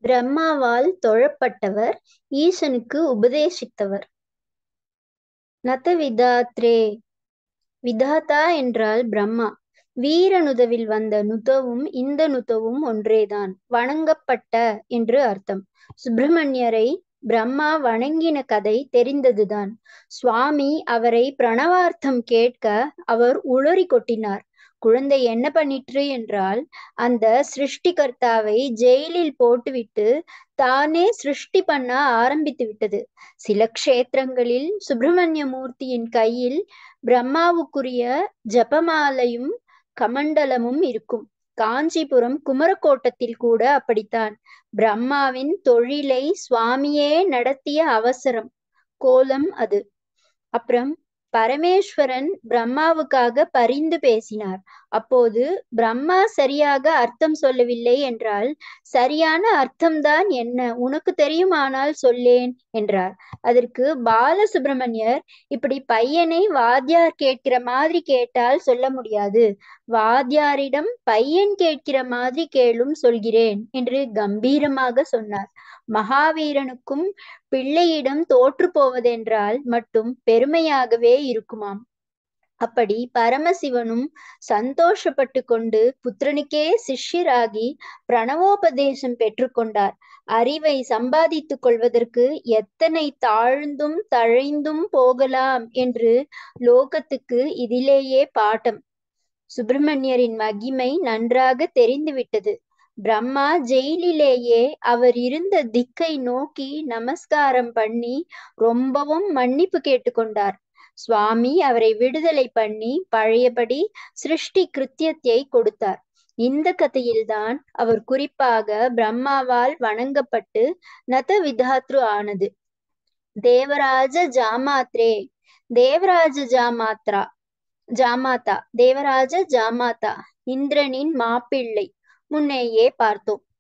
பிரம்மாவால் தொழப்பட்டவர், ஈசனுக்கு உபதேசித்தவர். நத விதாத்ரே. விதாதா என்றால் பிரம்மா. வீரனுதவில் வந்த நுதவும் இந்த நுதவும் ஒன்றேதான். வணங்கப்பட்ட என்று அர்த்தம். சுப்பிரமணியரை பிரம்மா வணங்கின கதை தெரிந்ததுதான். சுவாமி அவரை பிரணவார்த்தம் கேட்க அவர் உளறி கொட்டினார். குழந்தை என்ன பண்ணிற்று என்றால், அந்த சிருஷ்டிகர்த்தாவை ஜெயிலில் போட்டுவிட்டு தானே சிருஷ்டி பண்ண ஆரம்பித்து விட்டது. சில க்ஷேத்திரங்களில் சுப்பிரமணிய மூர்த்தியின் கையில் பிரம்மாவுக்குரிய ஜபமாலையும் கமண்டலமும் இருக்கும். காஞ்சிபுரம் குமரக்கோட்டத்தில் கூட அப்படித்தான். பிரம்மாவின் தொழிலை சுவாமியே நடத்திய அவசரம் கோலம் அது. அப்புறம் பரமேஸ்வரன் பிரம்மாவுக்காக பரிந்து பேசினார். அப்போது பிரம்மா சரியாக அர்த்தம் சொல்லவில்லை என்றால், சரியான அர்த்தம்தான் என்ன, உனக்கு தெரியுமானால் சொல்லேன் என்றார். அதற்கு பாலசுப்பிரமணியர், இப்படி பையனை வாத்தியார் கேட்கிற மாதிரி கேட்டால் சொல்ல முடியாது, வாத்தியாரிடம் பையன் கேட்கிற மாதிரி கேளும் சொல்கிறேன் என்று கம்பீரமாக சொன்னார். மகாவீரனுக்கும் பிள்ளையிடம் தோற்று போவதென்றால் மட்டும் பெருமையாகவே இருக்குமாம். அப்படி பரமசிவனும் சந்தோஷப்பட்டு கொண்டு புத்திரனுக்கே சிஷ்யராகி பிரணவோபதேசம் பெற்றுக்கொண்டார். அறிவை சம்பாதித்துக் கொள்வதற்கு எத்தனை தாழ்ந்தும் தழைந்தும் போகலாம் என்று லோகத்துக்கு இதிலேயே பாடம். சுப்பிரமணியரின் மகிமை நன்றாக தெரிந்துவிட்டது. பிரம்மா ஜெயிலிலேயே அவர் இருந்த திக்கை நோக்கி நமஸ்காரம் பண்ணி ரொம்பவும் மன்னிப்பு கேட்டுக்கொண்டார். சுவாமி அவரை விடுதலை பண்ணி பழையபடி சிருஷ்டி கிருத்தியத்தை கொடுத்தார். இந்த கதையில்தான் அவர் குறிப்பாக பிரம்மாவால் வணங்கப்பட்டு நத விதாத்ரு ஆனது. தேவராஜ ஜாமாத்ரே. தேவராஜ ஜாமாதா. தேவராஜ ஜாமாதா இந்திரனின் மாப்பிள்ளை. முன்னேயே பார்த்தோம்.